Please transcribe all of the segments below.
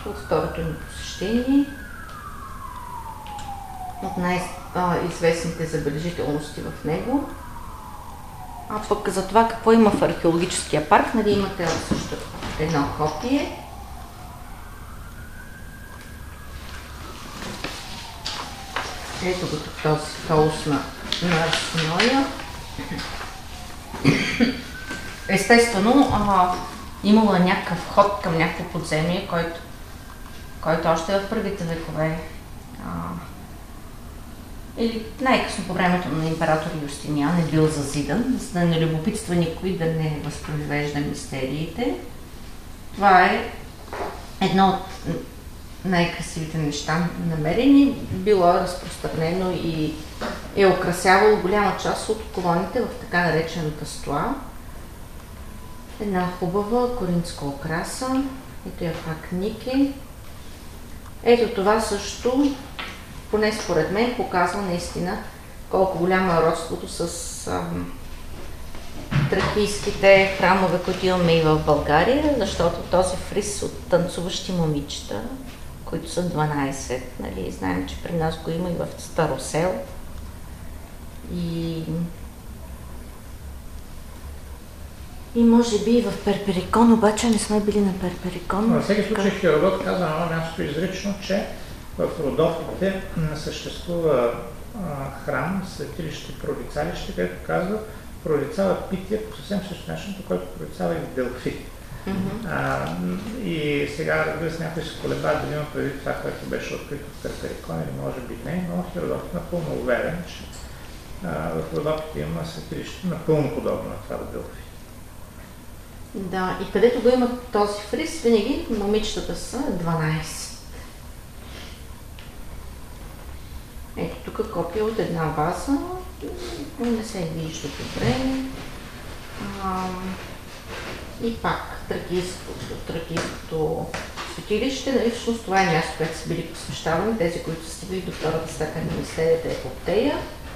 от второто ни посещение. От най-известните забележителности в него. А пък за това какво има в археологическия парк, имате също едно копие. Ето го този хаос на Арсеноя. Естествено, имало някакъв ход към някакво подземие, който още в първите векове или най-късно по времето на император Юстиниан е бил зазидан, за да не любопитства никой, да не възпроизвежда мистериите. Това е едно от най-красивите неща намерени, било разпространено и е украсявало голяма част от колоните в така наречената стоа. Една хубава коринтска украса, ето я пак Нике. Ето това също, поне според мен, показва наистина колко голямо е родството с тракийските храмове, които имаме и в България, защото този фриз от танцуващи момичета, които са 12, нали, знаем, че при нас го има и в Старосел. И може би и в Перперикон, обаче не сме били на Перперикон. Във всеки случай Херодот казва на това място изрично, че в Родопите съществува храм, светилище, прорицалище, където казва, прорицава питие по съвсем същото нещо, което прорицава и в Делфи. И сега, разбира се, някой се колебае да има преди това, което беше открито в Перперикон, или може би не, но Херодот е напълно уверен, че в Родопите има светилище напълно подобно на това в Делфи. Да, и където го има този фриз, винаги момичетата са 12. Ето тук копия от една ваза, не се вижда добре. И пак тракийското светилище, нали, всъщност това е място, където са били посвещавани, тези, които са стигали до втората степен на мистерията Епоптея.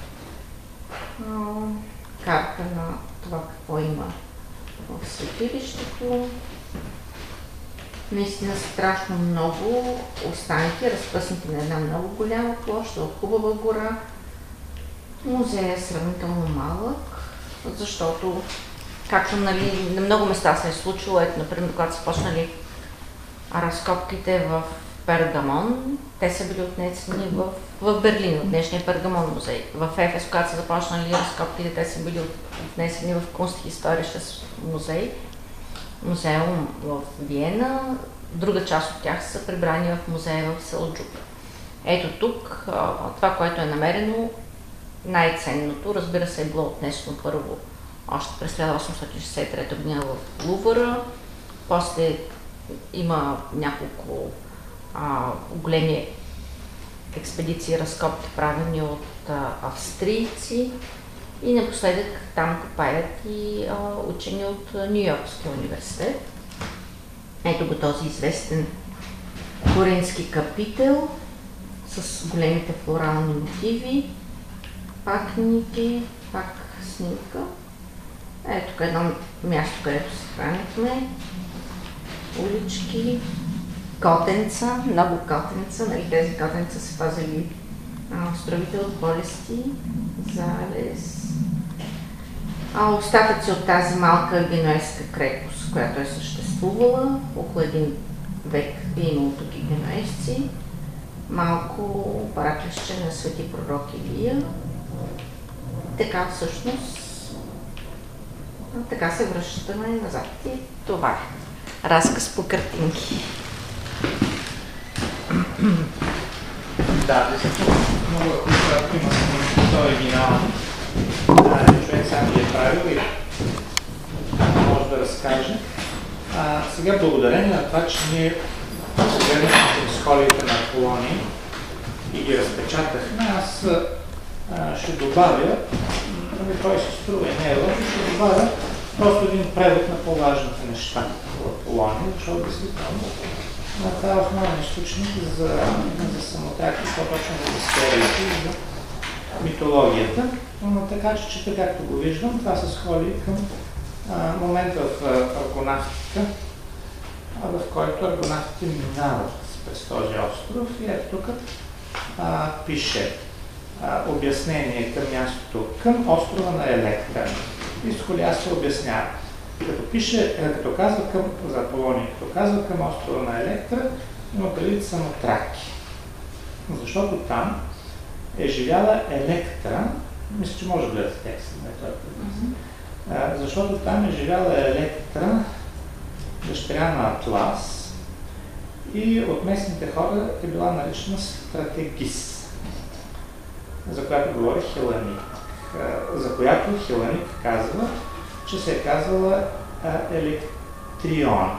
Карта на това какво има в светилището. Наистина страшно много останки, разпръснати на една много голяма площ, в хубава гора. Музеят е сравнително малък, защото, както нали, на много места се е случило, ето, например, когато са почнали разкопките в Пергамон, те са били отнесени в Берлин, от днешния Пергамон музей. В Ефес, когато са започнали разкопките, те са били отнесени в Kunsthistorisches музей, музеум в Виена. Друга част от тях са прибрани в музея в Селджук. Ето тук, това, което е намерено, най-ценното, разбира се, е било отнесено първо още през 1863 година в Лувъра, после има няколко големи експедиции, разкопки правени от австрийци и напоследък там копаят и учени от Ню-Йоркския университет. Ето го този известен коринтски капител с големите флорални мотиви, пак Ники, пак снимка. Ето тук едно място, където се хранихме, улички, котенца, много котенца, нали, тези котенца са пазили оздравител от болести, залез. Остатъци от тази малка генуезка крепост, която е съществувала, около един век е имало тук и генуезци, малко параклище на свети пророк Илия. Така всъщност, така се връщаме назад и това е разказ по картинки. Да, действително много е хубаво, когато има този оригинал. Човек сам ги е правил и може да разкаже. Сега благодарение на това, че ние погледнахме схолиите на Аполоний и ги разпечатахме, аз ще добавя, той се струва и не е лошо, ще добавя просто един превод на по-важните неща в Аполоний, защото действително това е основен източник за самотяк и по-точно за историята и за митологията. Но така че чета, както го виждам, това са схолии към момента в аргонавтика, в който аргонавтите минават през този остров. И ето тук пише обяснение към мястото, към острова на Електра. И Схолиас се обяснява. Като казва към за Аполония, като казва към острова на Електра, има предвид Самотраки. Защото там е живяла Електра, мисля, че може да гледате текста, защото там е живяла Електра, дъщеря на Атлас, и от местните хора е била наречена Стратегис, за която говори Хеланик. За която Хеланик казва, че се е казвала Електриона.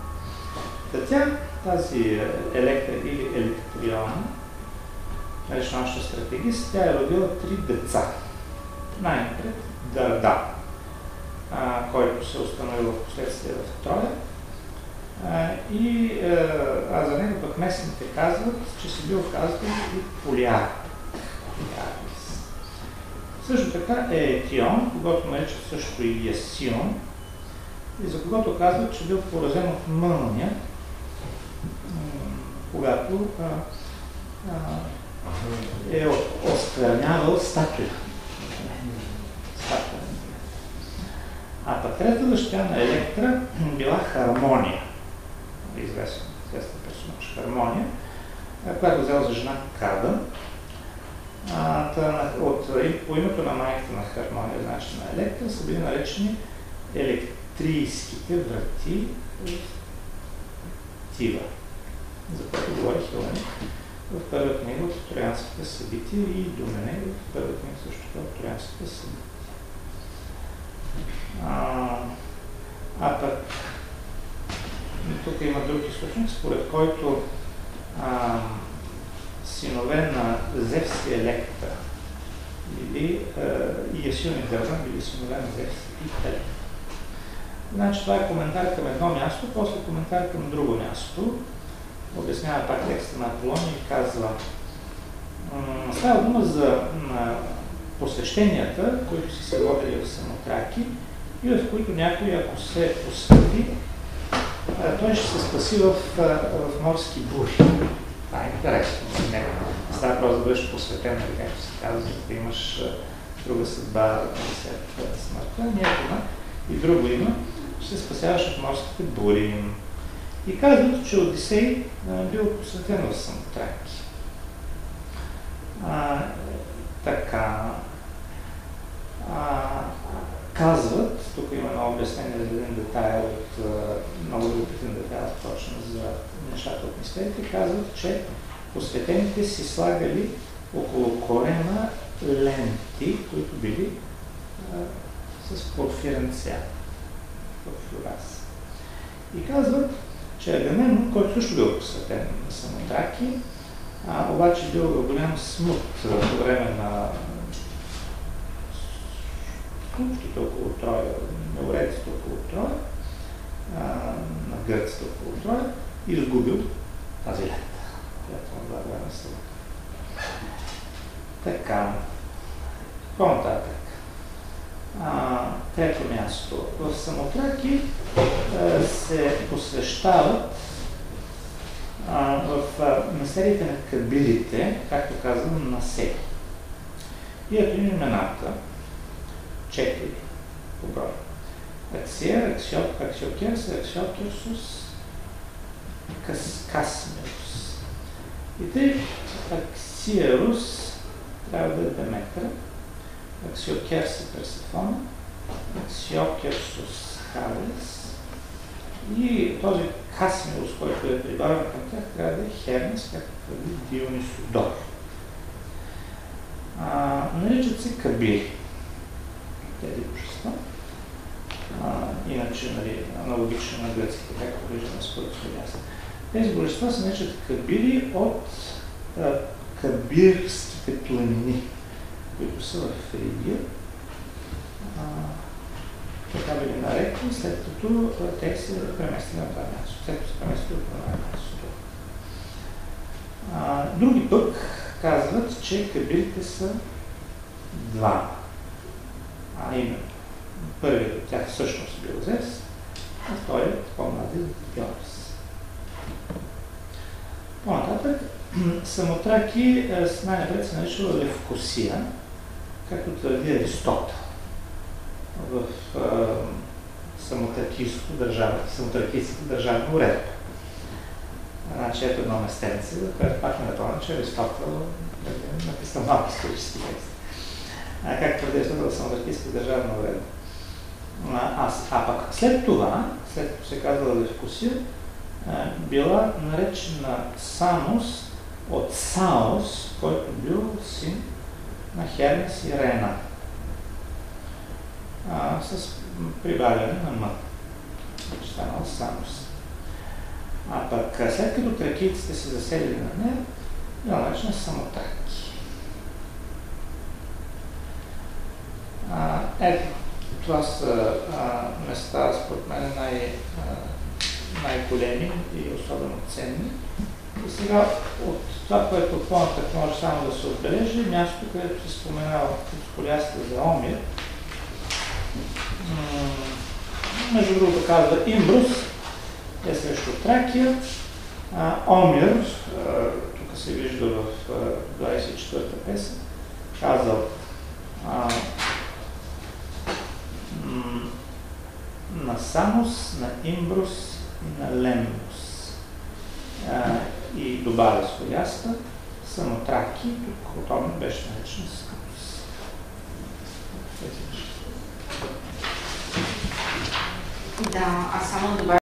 Тази Електра или Електриона, наречена още Стратегис, тя е родила 3 деца. Най-напред Дарда, който се установил в последствие в Троя. За него пък местните казват, че си бил казвал и Полиарх. Също така е Етион, когато наричат също и Ясион, и за когото казват, че бил поразен от мълния, когато е осквернявал статуя. А пък трета дъщеря на Електра била Хармония, известен персонаж Хармония, която взела за жена Када. По името на майката на Хармония, значи на Електра, са били наречени електрийските врати в Тива, за което говори Хеланик в първа книга от Троянските събития и Доменей в първа книга също от Троянските събития. Пък тук има друг източник, според който синове на Зевс и Електра и Ясион и Дарда били синове на Зевс и Електра. Значи това е коментар към едно място, после коментар към друго място. Обяснява пак текста на Аполония и казва: става дума за посвещенията, които си се водили в Самотраки и в които някой, ако се посвети, той ще се спаси в морски бури. Това е интересно. Става просто да бъдеш посветен, както се казва, да имаш друга съдба след смъртта. Някога и друго има, ще се спасяваш от морските бури. И казват, че Одисей бил посветен в Самотраки. Казват, тук има едно обяснение за един детайл, много любителен детайл точно за нещата от мистерите, казват, че посветените си слагали около корема ленти, които били с порфирен цвят в флюорас. И казват, че Агамемнон, който също бил посветен на Самотраки, обаче бил в голям смут по време на случките около Троя, на уредиците около Троя, на гърците около Троя, и изгубил тази лента, която му била на съда. Така, по-нататък. Трето място. В Самотраки се посвещават в населите на кабилите, както казвам, на сети. И ето имената, 4 по брой. Аксия, Аксиокерс, Аксиокерсус, Касмиус. И тъй Аксиерус трябва да е Деметра, Аксиокерс е Персефона, Аксиокерсус Халес и този Касмиус, който е прибавен към тях, трябва да е Хермес, както твърди Дионисодор. Наричат се кабири тези божества. Иначе, аналогично на гръцките, както виждаме според Схолиас. Тези божества се наричат кабири от кабирските планини, които са в Фригия. Така били нарекли, след като те се преместили на това място. След като се преместили на това място. Други пък казват, че кабирите са два. Именно. Първият от тях всъщност бил Зевс, а вторият по-младият Дионис. нататък. Самотраки най-напред се нарича Левкосия, както твърди Аристотел в самотракийската държавна уредба. Значи ето едно местенце, за което пак не напомня, че Аристотел написал малко исторически текст. Как твърди Аристотел в самотракийската държавна уредба. А пък след това, след като се казва Левкосия, била наречена Самос от Саос, който бил син на Хермес и Рена. С прибавяне на М. Станал Самос. А пък след като тракийците се заселили на нея, била наречена Самотраки. Ето, това са места, според мен, най-големи и особено ценни. И сега от това, което по-нататък може само да се отбележи, място, където се споменава от Сколиастия за Омир. Между другото казва Имбрус, е срещу Тракия. Омир, тук се вижда в 24-та песен, казал на Самос, на Имбрус и на Лембус. И добавя Сколиаста, Самотраки, тук от Омир беше наречен Самос. Да, аз само добавя